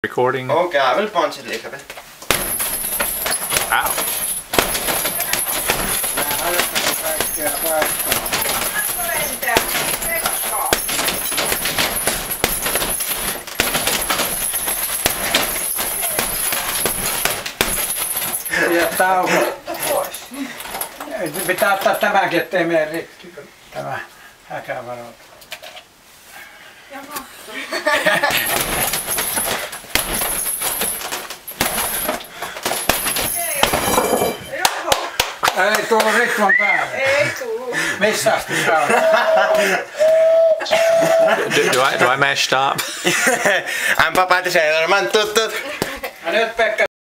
Recording. Okej, jag vill puncha lika väl. Ow. Ja tauko. Pitää ottaa tämäkin, ettei mene rikki. Tämä häkävaroitus. Ja mahtuu. Ei tullut Ritvan päälle. Ei tullut. Missä asti sä olet? Do I mash stop? I'm Papa the Sailor Man. Tut tut. Ja nyt Pekka.